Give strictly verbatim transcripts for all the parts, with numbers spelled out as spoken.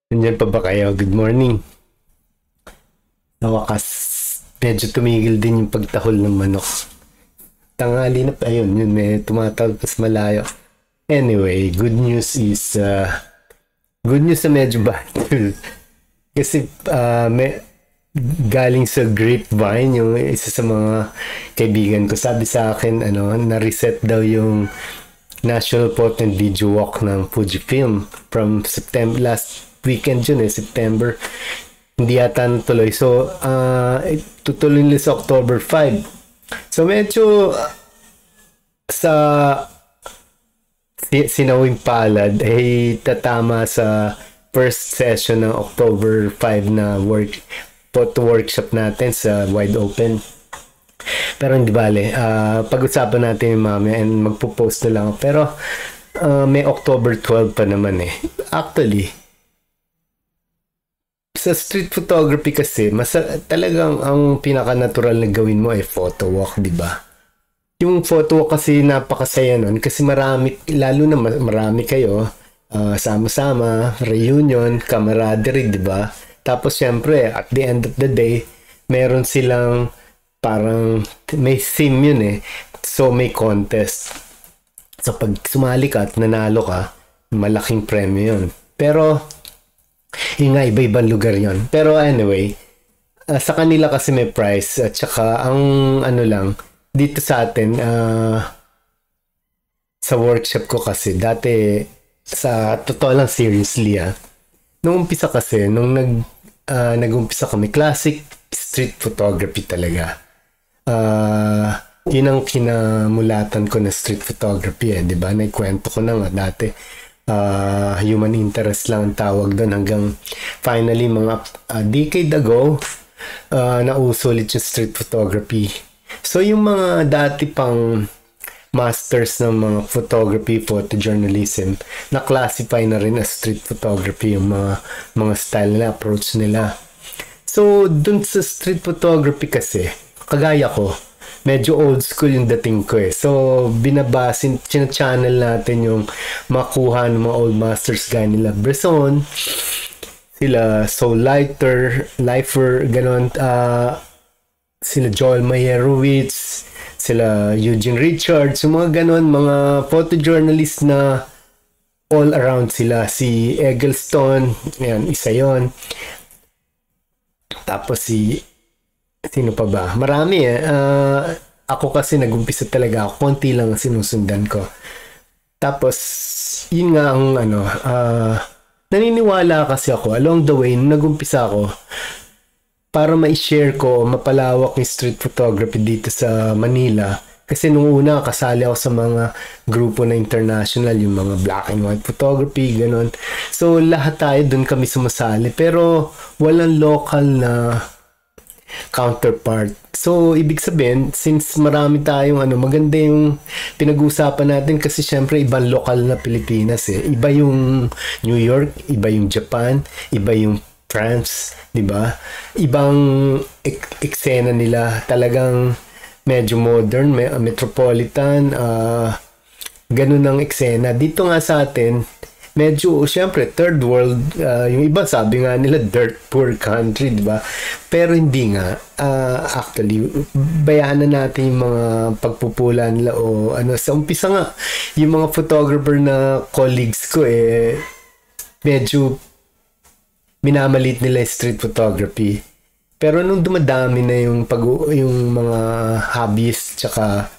Nandiyan pa ba kayo? Good morning. Sa wakas, medyo tumigil din yung pagtahol ng manok. Tanghali na pa yun, yun may tumatawag pas malayo. Anyway, good news is, uh, good news na medyo batul. Kasi uh, may, galing sa Grapevine, yung isa sa mga kaibigan ko, sabi sa akin, ano, na-reset daw yung National Potent Video Walk ng Fujifilm from September, last weekend yun eh, September. Hindi yata natuloy. So, uh, tutuloy nila sa October fifth. So, medyo uh, sa sinawing palad ay tatama sa first session ng October fifth na work photo workshop natin sa Wide Open. Pero hindi bale, uh, pag-usapan natin yung mamaya and magpo-post na lang. Pero uh, may October twelfth pa naman eh. Actually, sa street photography kasi, mas talagang ang pinaka-natural na gawin mo ay photo walk, di ba? Yung photo walk kasi napakasaya nun kasi marami, lalo na marami kayo, uh, sama-sama, reunion, camaraderie, di ba? Tapos syempre, at the end of the day, meron silang parang may theme yun eh. So may contest. So pag sumali ka at nanalo ka, malaking premyo yun. Pero yung nga, iba-ibang lugar yon. Pero anyway, uh, sa kanila kasi may price at saka ang ano lang, dito sa atin, uh, sa workshop ko kasi, dati, sa totoo lang seriously ah, nung umpisa kasi, nung nag, uh, nag-umpisa kami, classic street photography talaga. Uh, yun ang kinamulatan ko na street photography eh, di ba? Naikwento ko na nga dati. Uh, human interest lang ang tawag doon hanggang finally mga uh, decade ago uh, nauso ulit yung street photography. So yung mga dati pang masters ng mga photography, photojournalism, na-classify na rin as street photography yung mga, mga style nila, approach nila. So dun sa street photography kasi, kagaya ko, medyo old school yung dating ko eh. So, binabasin, china-channel natin yung makuha ng mga old masters gaya nila Bresson, sila Soul Lighter, Lifer, ganon, uh, sila Joel Meyerowitz, sila Eugene Richards, yung mga ganon, mga photojournalist na all around sila. Si Eggleston, yan, isa yon. Tapos si sino pa ba? Marami eh. Uh, ako kasi nag-umpisa talaga ako. Konti lang sinusundan ko. Tapos, yun nga ang ano, uh, naniniwala kasi ako along the way, nung nag-umpisa ako, para ma-share ko, mapalawak yung street photography dito sa Manila. Kasi nung una, kasali ako sa mga grupo na international, yung mga black and white photography, ganun. So, lahat tayo dun kami sumasali. Pero, walang local na counterpart. So, ibig sabihin, since marami tayong ano, maganda yung pinag-uusapan natin kasi syempre ibang lokal na Pilipinas eh. Iba yung New York, iba yung Japan, iba yung France, di ba? Ibang ek- eksena nila, talagang medyo modern, me- metropolitan, uh, ganun ang eksena. Dito nga sa atin, medyo, syempre, third world, uh, yung iba sabi nga nila, dirt poor country, di ba? Pero hindi nga. Uh, actually, bayaan na natin yung mga pagpupula nila o ano. Sa umpisa nga, yung mga photographer na colleagues ko, eh, medyo minamalit nila yung street photography. Pero nung dumadami na yung, pag, yung mga hobbies, tsaka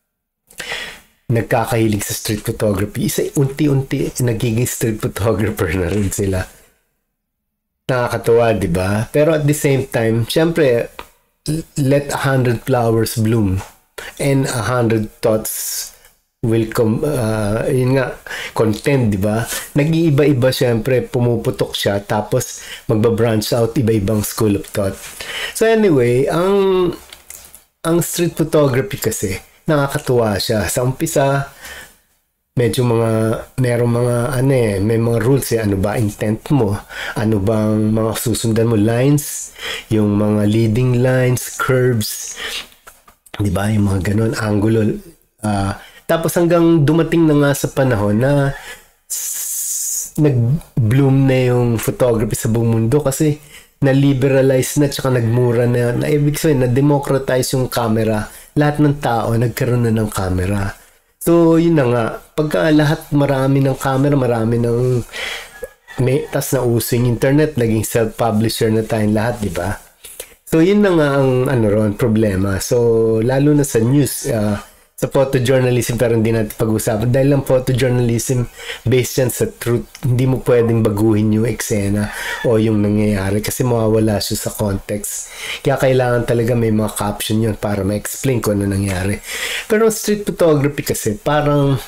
nagkakahilig sa street photography, isa unti-unti nagiging street photographer na rin sila. Nakakatuwa, di ba? Pero at the same time, syempre, let a hundred flowers bloom and a hundred thoughts will come, uh, yun nga, content, di ba? Nag-iiba-iba, syempre, pumuputok siya, tapos magba-branch out iba-ibang school of thought. So anyway, ang ang street photography kasi, nakakatuwa siya. Sa umpisa, medyo mga, merong mga, ano eh, may mga rules eh. Ano ba intent mo? Ano bang mga susundan mo? Lines, yung mga leading lines, curves, di ba? Yung mga ganun, angulo. Uh, tapos hanggang dumating na nga sa panahon na nag-bloom na yung photography sa buong mundo kasi na-liberalize na tsaka nagmura na, na ibig sabihin, na-democratize yung camera. Lahat ng tao nagkaroon na ng camera. So, yun na nga. Pagka lahat marami ng camera, marami ng may, tas na uso yung internet, naging self-publisher na tayong lahat, di ba? So, yun na nga ang ano ron, problema. So, lalo na sa news, uh, sa photojournalism, pero hindi natin pag-usapan. Dahil ang photojournalism, based yan sa truth, hindi mo pwedeng baguhin yung eksena o yung nangyayari kasi mawawala siya sa context. Kaya kailangan talaga may mga caption yun para ma-explain kung ano nangyari. Pero street photography kasi, parang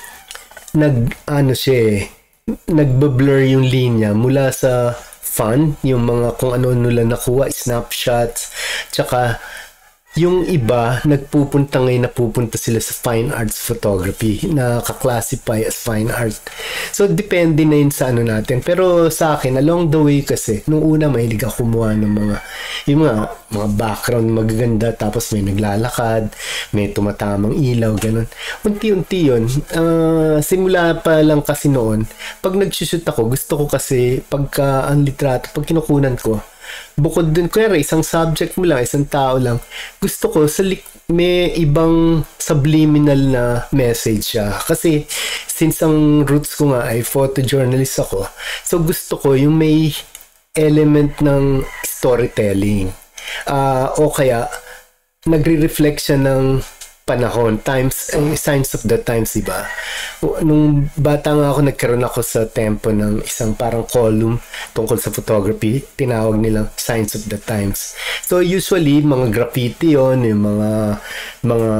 nag, ano siya eh, nagbablur yung linya mula sa fun, yung mga kung ano-ano lang nakuha, snapshots, tsaka yung iba, nagpupunta ngayon, napupunta sila sa fine arts photography na kaklasify as fine art. So, depende na yun sa ano natin. Pero sa akin, along the way kasi, nung una, mahilig ako kumuha ng mga, yung mga, mga background magaganda, tapos may naglalakad, may tumatamang ilaw, ganun. Unti-unti yun. Uh, simula pa lang kasi noon, pag nagsushoot ako, gusto ko kasi, pagka ang litrato, pag kinukunan ko, bukod dun, kaya isang subject mo lang, isang tao lang, gusto ko sa may ibang subliminal na message siya. Kasi since ang roots ko nga ay photojournalist ako, so gusto ko yung may element ng storytelling. Uh, o kaya nagre-reflect siya ng panahon, times, eh, signs of the times, diba? Nung bata nga ako, nagkaroon ako sa Tempo ng isang parang column tungkol sa photography, tinawag nilang signs of the times. So usually, mga graffiti yon, yung mga mga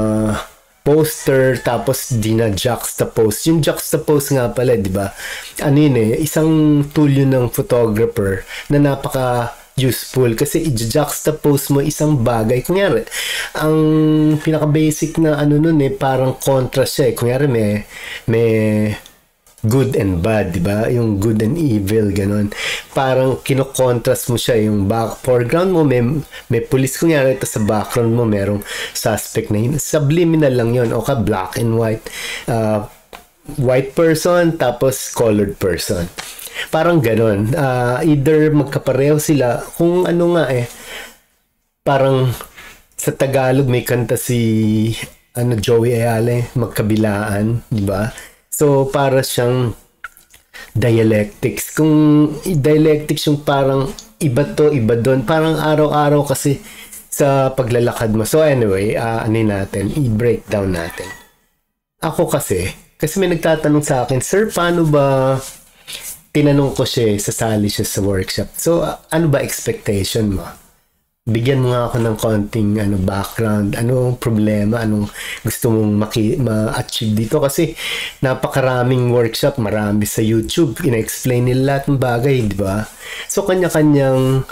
poster, tapos di na juxtapose. Yung juxtapose nga pala, diba? Ano yun eh, isang tool yun ng photographer na napaka useful kasi i-juxtapose mo isang bagay. Kunyari, ang pinaka-basic na ano nun eh, parang contrast siya eh. Kunyari, may, may good and bad, di ba? Yung good and evil, ganun. Parang kino-contrast mo siya. Yung back, foreground mo, may, may police, kunyari, ito sa background mo, merong suspect na yun. Subliminal lang yun. O ka, black and white. Uh, white person, tapos colored person. Parang ganon. Uh, either magkapareho sila, kung ano nga eh, parang sa Tagalog may kanta si ano, Joey Ayala, magkabilaan, di ba? So, para siyang dialectics. Kung dialectics yung parang iba to, iba doon. Parang araw-araw kasi sa paglalakad mo. So, anyway, uh, ano natin, i-breakdown natin. Ako kasi, kasi may nagtatanong sa akin, Sir, paano ba tinanong ko siya, sasali siya sa workshop. So, uh, ano ba expectation mo? Bigyan mo nga ako ng konting ano, background. Anong problema? Anong gusto mong maki- ma-achieve dito? Kasi napakaraming workshop, marami sa YouTube. Ina-explain nila lahat ng bagay, di ba? So, kanya-kanyang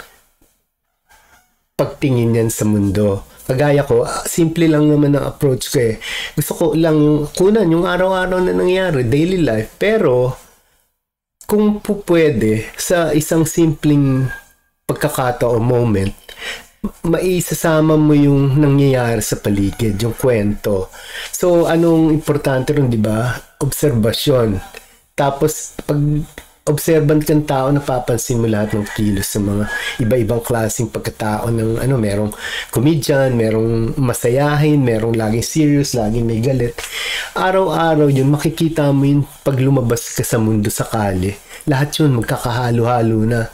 pagtingin yan sa mundo. Kagaya ko, simple lang naman ang approach ko eh. Gusto ko lang yung kunan, yung araw-araw na nangyari, daily life. Pero, kung po pwede, sa isang simpleng pagkakataon o moment, maisasama mo yung nangyayari sa paligid, yung kwento. So, anong importante rin, di ba? Obserbasyon. Tapos, pag observant kang tao, napapansin mo lahat ng kilos sa mga iba-ibang klaseng pagkatao ng ano, merong comedian, merong masayahin, merong laging serious, laging may galit. Araw-araw yun, makikita mo yun pag lumabas ka sa mundo sakali. Lahat yun, magkakahalo-halo na.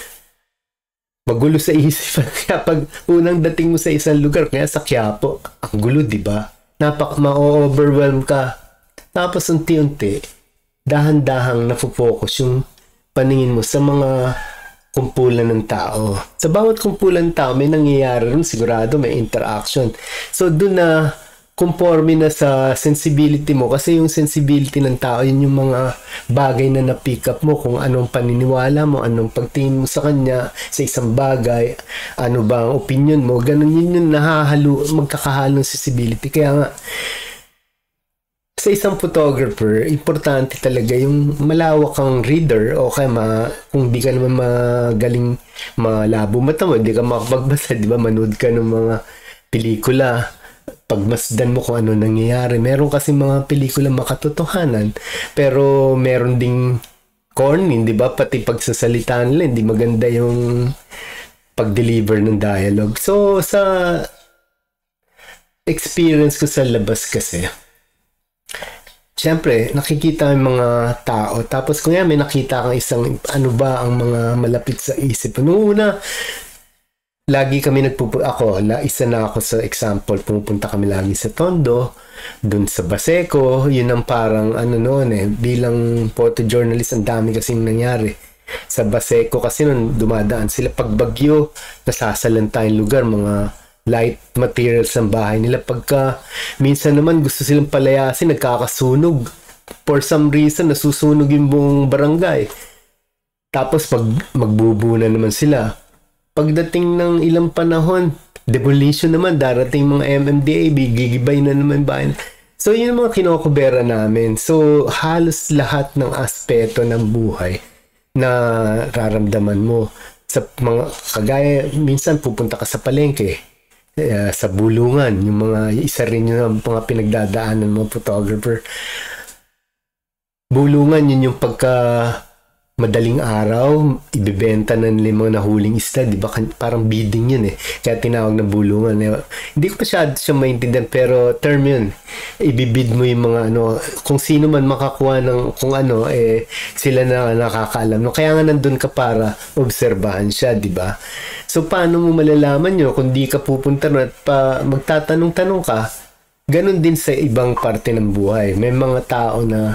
Magulo sa isip. Kaya pag unang dating mo sa isang lugar, kaya sa Quiapo, ang gulo, di ba? Napak ma-overwhelm ka. Tapos unti-unti, dahan-dahang nafo-focus yung paningin mo sa mga kumpulan ng tao. Sa bawat kumpulan ng tao, may nangyayari rin, sigurado may interaction. So, doon na conforme na sa sensibility mo. Kasi yung sensibility ng tao, yun yung mga bagay na na-pick up mo, kung anong paniniwala mo, anong pagtingin mo sa kanya, sa isang bagay, ano ba ang opinion mo, ganun yun yung nahahalo, magkakahalong sensibility. Kaya nga, sa isang photographer, importante talaga yung malawak kang reader o kaya ma, kung di ka naman magaling malabo mata mo, di ka makapagbasa, di ba? Manood ka ng mga pelikula, pagmasdan mo kung ano nangyayari. Meron kasi mga pelikula makatotohanan, pero meron ding corny, di ba? Pati pagsasalita nila, hindi maganda yung pag-deliver ng dialogue. So, sa experience ko sa labas kasi, siyempre, nakikita yung mga tao. Tapos kung yan, may nakita kang isang, ano ba ang mga malapit sa isip. Noong una, lagi kami nagpupunta, ako, la, isa na ako sa example, pumupunta kami lagi sa Tondo, dun sa Baseco, yun ang parang, ano noon eh, bilang photojournalist, ang dami kasing nangyari. Sa Baseco kasi nun, dumadaan sila pag bagyo, nasasalanta yung lugar, mga light materials ng bahay nila. Pagka, minsan naman gusto silang palayasin, nagkakasunog. For some reason, nasusunog yung buong barangay. Tapos, pag magbubu na naman sila. Pagdating ng ilang panahon, demolition naman, darating mga M M D A, gigibay na naman bayan. So, yun ang mga kinokubera namin. So, halos lahat ng aspeto ng buhay na raramdaman mo. Sa mga, kagaya, minsan pupunta ka sa palengke, uh, sa bulungan, yung mga, isa rin yung mga pinagdadaanan ng mga photographer. Bulungan, yun yung pagka madaling araw, ibibenta na nila yung mga nahuling isda, di ba? Parang bidding yun eh. Kaya tinawag na bulungan. Eh. Hindi ko masyado siya maintindihan, pero term yun. Ibibid mo yung mga ano, kung sino man makakuha ng kung ano, eh, sila na nakakaalam. No? Kaya nga nandun ka para obserbahan siya, di ba? So, paano mo malalaman yun kung di ka pupunta na at pa, magtatanong-tanong ka? Ganon din sa ibang parte ng buhay. May mga tao na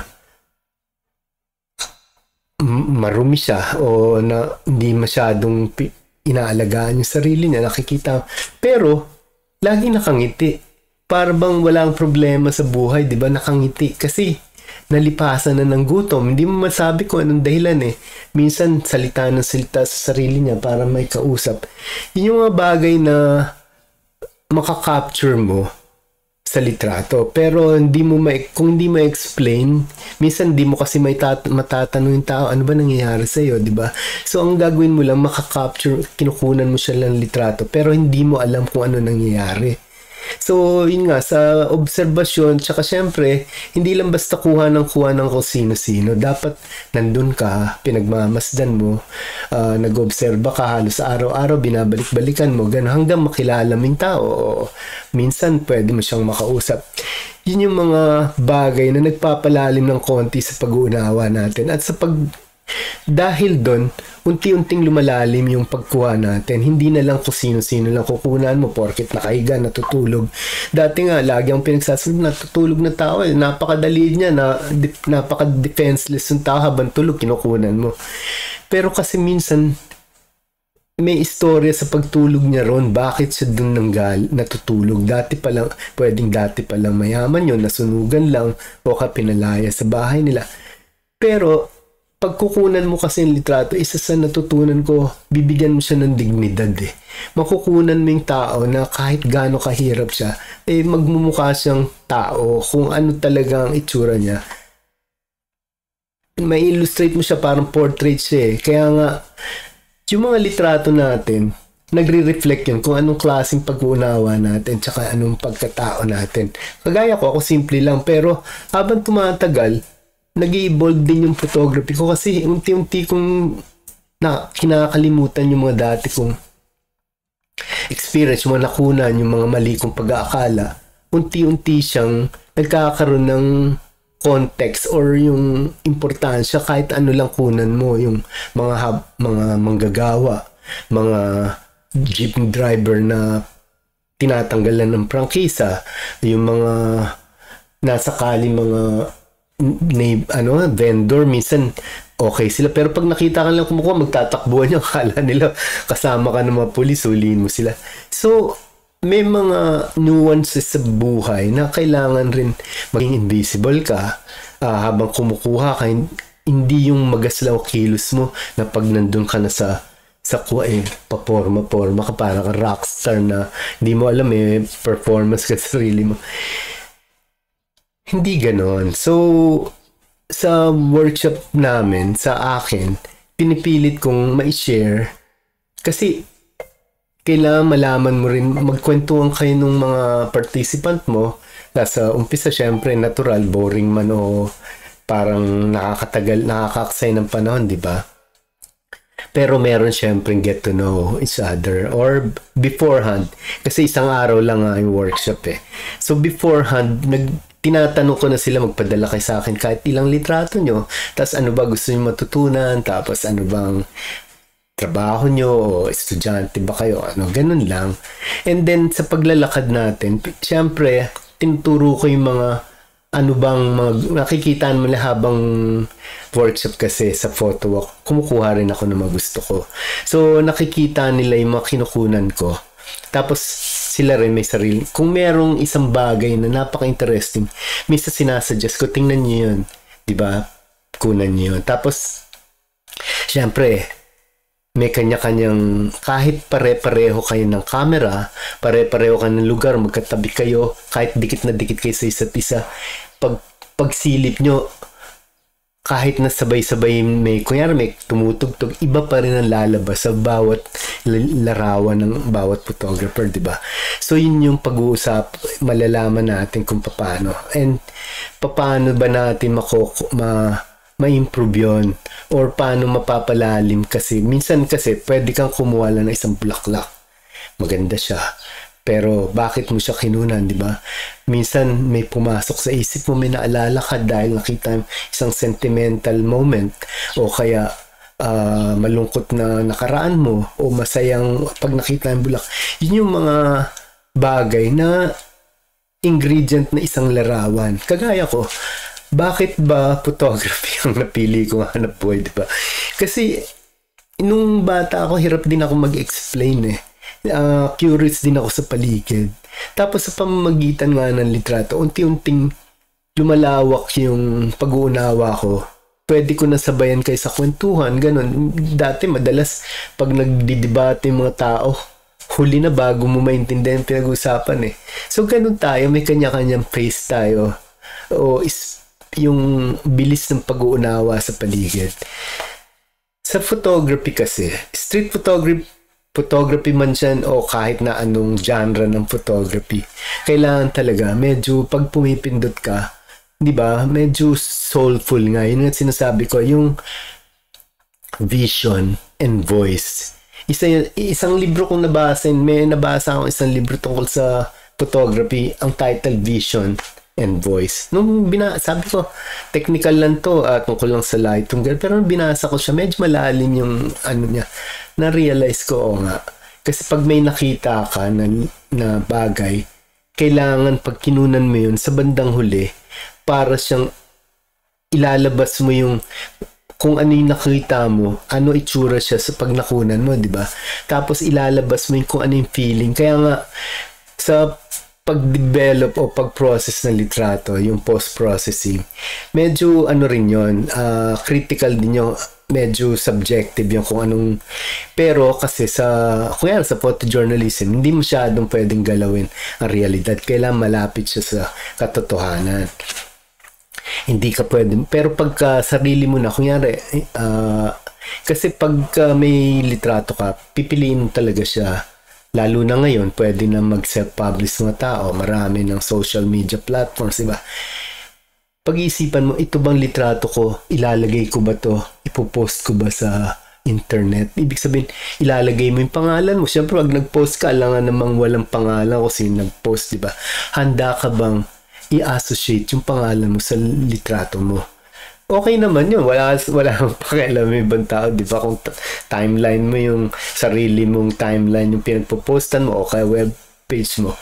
marumi siya o na hindi masyadong inaalagaan yung sarili niya, nakikita. Pero, lagi nakangiti. Para bang walang problema sa buhay, di ba? Nakangiti. Kasi, nalipasan na ng gutom. Hindi mo masabi kung anong dahilan eh. Minsan, salita ng salita sa sarili niya para may kausap. Yun yung mga bagay na makaka-capture mo sa litrato. Pero hindi mo ma kung hindi ma-explain, minsan hindi mo kasi may matatanong yung tao, ano ba nangyayari sa iyo, di ba? So ang gagawin mo lang, maka-capture, kinukunan mo siya ng litrato, pero hindi mo alam kung ano nangyayari. So yun nga, sa obserbasyon, tsaka syempre, hindi lang basta kuha ng kuha ng kung sino-sino. Dapat nandun ka, pinagmamasdan mo, uh, nag-obserba ka halos araw-araw, binabalik-balikan mo, gano'n hanggang makilala mo yung tao. O, minsan pwede mo siyang makausap. Yun yung mga bagay na nagpapalalim ng konti sa pag-uunawa natin. At sa pag dahil doon, unti-unting lumalalim yung pagkuha natin. Hindi na lang kung sino-sino lang kukunan mo porket nakahiga, natutulog. Dati nga, lagi ang pinagsasabi, natutulog na tao eh. Napakadali niya, na, napaka-defenseless yung tao habang tulog, kinukunan mo. Pero kasi minsan, may istorya sa pagtulog niya ron. Bakit siya doon nanggal, natutulog? Dati pa lang, pwedeng dati pa lang mayaman yun, nasunugan lang, o ka pinalaya sa bahay nila. Pero, pagkukunan mo kasi yung litrato, isa sa natutunan ko, bibigyan mo siya ng dignidad eh. Makukunan mo yung tao na kahit gaano kahirap siya, eh magmumukha siyang tao kung ano talaga ang itsura niya. May illustrate mo siya, parang portrait siya eh. Kaya nga, yung mga litrato natin, nagre-reflect yun kung anong klaseng pag-uunawa natin tsaka anong pagkatao natin. Kagaya ko, ako simple lang, pero habang tumatagal, nag-i-evolve din yung photography ko kasi unti-unti kong na kinakalimutan yung mga dati kong experience, yung mga nakunan, yung mga mali kong pag-aakala. Unti-unti siyang nagkakaroon ng context or yung importansya kahit ano lang kunan mo, yung mga hub, mga manggagawa, mga jeep driver na tinatanggalan ng prangkisa, yung mga nasakali mga na, ano, vendor, minsan okay sila, pero pag nakita ka lang kumukuha, magtatakbuhan yung akala nila kasama ka ng mga pulis, huliin mo sila. So may mga nuances sa buhay na kailangan rin maging invisible ka uh, habang kumukuha ka, hindi yung magaslaw kilos mo na pag nandun ka na sa sa kuha eh, paporma-porma ka, parang ka rockstar na hindi mo alam eh, performance ka sa sarili mo. Hindi ganon. So, sa workshop namin, sa akin, pinipilit kong ma-share kasi kailangan malaman mo rin, magkwentuhan kayo ng mga participant mo. Sa umpisa, syempre, natural, boring man o parang nakakatagal, nakakaksay ng panahon, di ba? Pero meron syempre get to know each other or beforehand. Kasi isang araw lang nga yung workshop eh. So beforehand, nag, tinatanong ko na sila magpadala kay sa akin kahit ilang litrato nyo. Tapos ano ba gusto nyo matutunan? Tapos ano bang trabaho nyo o estudyante ba kayo? Ano, ganun lang. And then sa paglalakad natin, syempre, tinuturo ko yung mga ano bang mga nakikita mo na habang workshop kasi sa photo walk, kumukuha rin ako ng mga gusto ko. So, nakikita nila yung mga kinukunan ko. Tapos, sila rin may sarili. Kung merong isang bagay na napaka-interesting, minsan sinasuggest ko, tingnan nyo yun. Diba? Kunan nyo yun. Tapos, syempre, may kanya-kanyang, kahit pare-pareho kayo ng camera, pare-pareho kayo ng lugar, magkatabi kayo, kahit dikit na dikit kayo sa isa't isa, pag pagsilip nyo, kahit na sabay-sabay may, kunyari may tumutugtog, iba pa rin ang lalabas sa bawat larawan ng bawat photographer, di ba? So, yun yung pag-uusap, malalaman natin kung paano. And, paano ba natin mako, ma, ma-improve yun? Or paano mapapalalim? Kasi, minsan kasi, pwede kang kumuha lang ng isang bulaklak. Maganda siya. Pero bakit mo siya kinunan, di ba? Minsan may pumasok sa isip mo, may naalala ka dahil nakita isang sentimental moment o kaya uh, malungkot na nakaraan mo o masayang pag nakita ng bulak. Yun yung mga bagay na ingredient na isang larawan. Kagaya ko, bakit ba photography ang napili ko hanap buhay, di ba? Kasi nung bata ako, hirap din ako mag-explain eh. Uh, curious din ako sa paligid. Tapos sa pamamagitan nga ng litrato, unti-unting lumalawak yung pag-uunawa ko. Pwede ko na sabayan kayo sa kwentuhan, ganun. Dati madalas pag nagdidebate yung mga tao, huli na bago mo maintindihan yung pinag-usapan eh. So ganun tayo, may kanya-kanyang pace tayo. O is, yung bilis ng pag-uunawa sa paligid. Sa photography kasi, street photography photography man siya o kahit na anong genre ng photography, kailangan talaga medyo pag pumipindot ka, di ba, medyo soulful nga. Yun nga sinasabi ko, yung vision and voice. Isa, isang libro kong nabasa, may nabasa akong isang libro tungkol sa photography, ang title Vision and Voice. Nung bina, sabi ko, technical lang to, uh, tungkol lang sa Lightroom, pero nung binasa ko siya, medyo malalim yung ano niya, na-realize ko, o nga, kasi pag may nakita ka na, na bagay, kailangan pag kinunan mo yun sa bandang huli, para siyang ilalabas mo yung kung ano yung nakita mo, ano itsura siya sa pag nakunan mo, di ba? Tapos ilalabas mo yung kung ano yung feeling. Kaya nga, sa pag-develop o pag-process ng litrato, yung post-processing, medyo ano rin yun, uh, critical din yung medyo subjective yung kung anong, pero kasi sa kung sa photojournalism hindi masyadong pwedeng galawin ang realidad, kailangan malapit siya sa katotohanan, hindi ka pwede, pero pagka sarili mo na kunyari uh, kasi pagka may litrato ka, pipiliin mo talaga siya, lalo na ngayon pwede na mag self-publish mga tao, marami ng social media platforms, diba? Pag-iisipan mo, ito bang litrato ko, ilalagay ko ba to, ipopost ko ba sa internet? Ibig sabihin, ilalagay mo yung pangalan mo. Siyempre, pag nag-post ka, alangan namang walang pangalan kung sino nag-post, di ba? Handa ka bang i-associate yung pangalan mo sa litrato mo? Okay naman yun. Wala, wala kang pakialam yung ibang tao, di ba? Kung timeline mo yung sarili mong timeline, yung pinagpo-postan mo o kaya web page mo,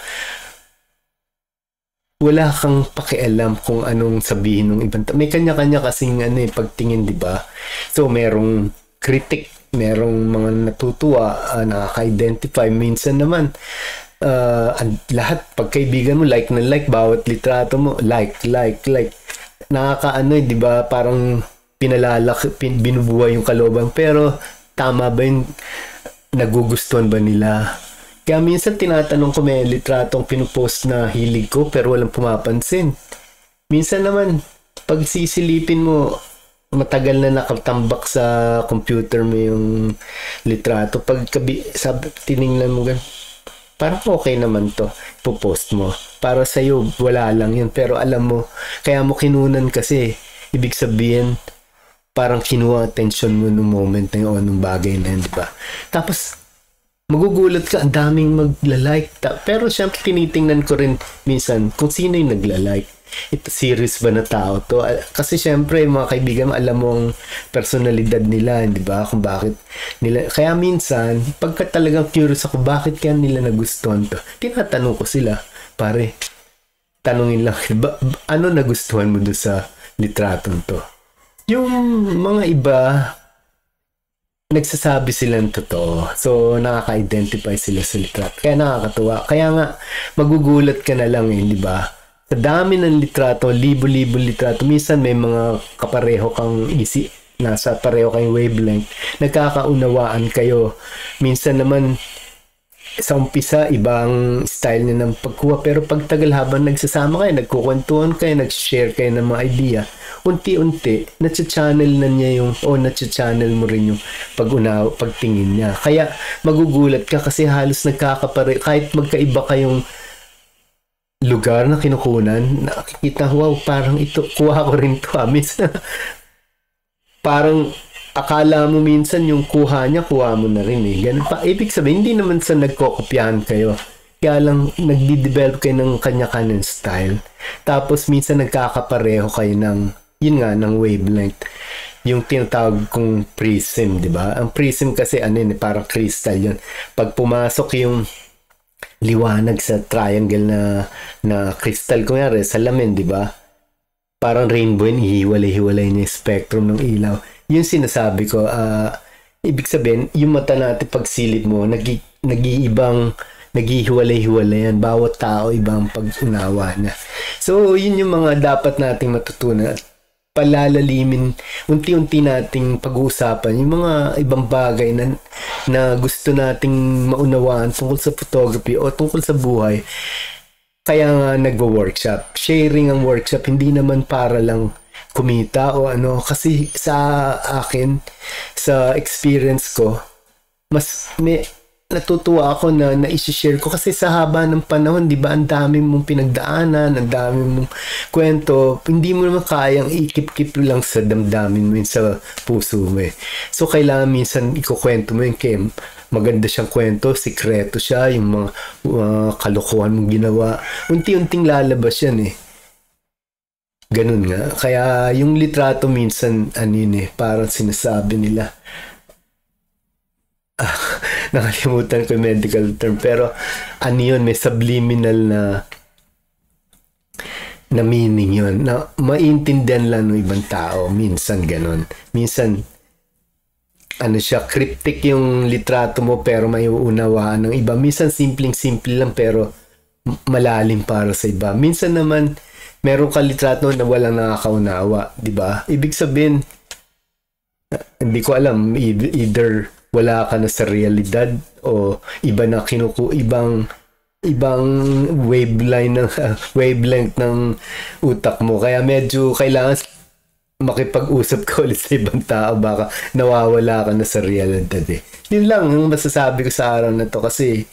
wala kang pakialam kung anong sabihin ng ibang tao. May kanya-kanya kasing ano eh, pagtingin, di ba? So, merong critic, merong mga natutuwa, uh, nakaka-identify. Minsan naman, uh, lahat, pagkaibigan mo, like na like, bawat litrato mo, like, like, like. Nakakaano eh, di ba? Parang pinalalak, pin, binubuhay yung kalooban. Pero, tama ba yun? Nagugustuhan ba nila? Kaya minsan tinatanong ko, may litratong pinupost na hilig ko pero walang pumapansin. Minsan naman, pag sisilipin mo, matagal na nakatambak sa computer mo yung litrato. Pag kabi, sabi, tiningnan mo gan, parang okay naman to, ipopost mo. Para sa'yo, wala lang yun. Pero alam mo, kaya mo kinunan kasi, ibig sabihin, parang kinuha attention mo nung moment na yun, nung bagay na yun, di ba? Tapos, magugulat ka, ang daming magla-like. Ta- Pero syempre, tinitingnan ko rin minsan kung sino yung nagla-like. Ito, serious ba na tao to? Ah, Kasi syempre, mga kaibigan, alam mo ang personalidad nila, di ba? Kung bakit nila. Kaya minsan, pagka talagang curious ako, bakit kaya nila nagustuhan to? Tinatanong ko sila, pare, tanungin lang, ba, ba- ano nagustuhan mo doon sa litratong to? Yung mga iba, nagsasabi sila ng totoo. So, nakaka-identify sila sa litrato. Kaya nakakatuwa. Kaya nga, magugulat ka na lang eh, di ba? Sa dami ng litrato, libo-libo litrato, minsan may mga kapareho kang isi, nasa pareho kayong wavelength, nagkakaunawaan kayo. Minsan naman, sa umpisa, ibang style niya ng pagkuha. Pero pag tagal habang nagsasama kayo, nagkukwentuhan kayo, nag-share kayo ng mga idea, unti-unti, natsa-channel na niya yung, o natsa-channel mo rin yung pag-unaw, pagtingin niya. Kaya magugulat ka kasi halos nagkakapare, kahit magkaiba kayong lugar na kinukunan, nakikita, wow, parang ito, kuha ko rin to. Ah. Minsan, parang, akala mo minsan yung kuha niya, kuha mo na rin eh. Ganun pa. Ibig sabihin, hindi naman sa nagkokopyahan kayo. Kaya lang, nagdi-develop kayo ng kanya-kanyang style. Tapos, minsan nagkakapareho kayo ng, yun nga, ng wavelength. Yung tinatawag kong prism, di ba? Ang prism kasi, ano yun, parang crystal yun. Pag pumasok yung liwanag sa triangle na, na crystal, kunyari, salamin, di ba? Parang rainbow yun, ihiwalay-hiwalay niya yung spectrum ng ilaw. Yung sinasabi ko, uh, ibig sabihin, yung mata natin pag silip mo, nag- nag-iibang, nag-ihiwalay-hiwalay yan. Bawat tao, ibang pag-unawa niya. So, yun yung mga dapat nating matutunan at palalalimin, unti-unti nating pag-uusapan, yung mga ibang bagay na, na gusto nating maunawaan tungkol sa photography o tungkol sa buhay. Kaya nga nagwo-workshop. Sharing ang workshop, hindi naman para lang kumita o ano. Kasi sa akin, sa experience ko, mas may natutuwa ako na na-share ko. Kasi sa haba ng panahon, di ba, ang dami mong pinagdaanan, ang dami mong kwento. Hindi mo naman kayang ikip-kip lang sa damdamin mo yun, sa puso mo eh. So, kailangan minsan ikukwento mo yung Kim. Maganda siyang kwento, sikreto siya, yung mga uh, kalokohan mong ginawa. Unti-unting lalabas yan eh. Ganun nga. Kaya yung litrato minsan, ano yun eh, parang sinasabi nila. Ah, nakalimutan ko yung medical term. Pero ano yun, may subliminal na na meaning yun. Na maintindihan lang ng ibang tao. Minsan ganun. Minsan, ano siya, cryptic yung litrato mo pero may uunawaan ng iba. Minsan simpleng-simple lang pero malalim para sa iba. Minsan naman, meron ka litrato na walang nakakaunawa, di ba? Ibig sabihin, hindi ko alam, either wala ka na sa realidad o iba na kinuku, ibang ibang waveline ng wavelength ng utak mo. Kaya medyo kailangan makipag-usap ka ulit sa ibang tao, baka nawawala ka na sa realidad eh. Yun lang ang masasabi ko sa araw na to kasi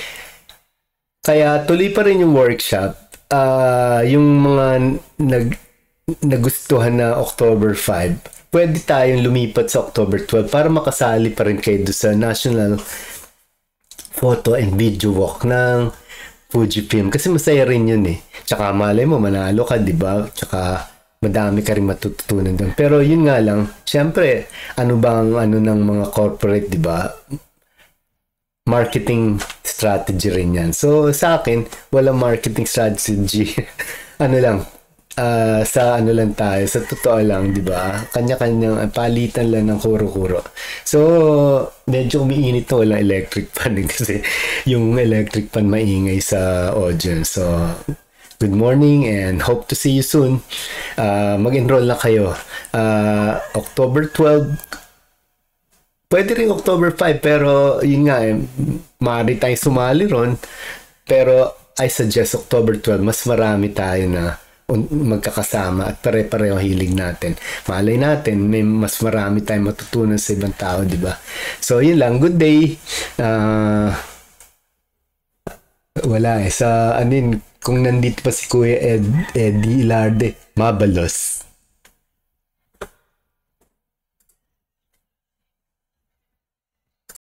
kaya tuloy pa rin yung workshop. Uh, yung mga nag, nagustuhan na October fifth, pwede tayong lumipat sa October twelfth para makasali pa rin kayo sa National Photo and Video Walk ng Fujifilm. Kasi masaya rin yun eh. Tsaka malay mo, manalo ka, di ba? Tsaka madami ka rin matututunan doon. Pero yun nga lang, syempre, ano bang ano ng mga corporate, di ba? Marketing strategy rin yan. So, sa akin, walang marketing strategy. ano lang, uh, sa ano lang tayo, sa totoo lang, di ba? Kanya-kanyang uh, palitan lang ng kuro-kuro. So, medyo umiinit na walang electric fan kasi yung electric fan maingay sa audience. So, good morning and hope to see you soon. Uh, mag-enroll na kayo. Uh, October twelfth, pwede rin October fifth, pero yun nga eh, maaari tayong sumali ron. Pero I suggest October twelfth, mas marami tayo na magkakasama at pare-pareho hilig natin. Malay natin, may mas marami tayong matutunan sa ibang tao, di ba? So yun lang, good day. Uh, wala eh, sa anin, kung nandito pa si Kuya Ed, Eddie Ilarde, mabalos.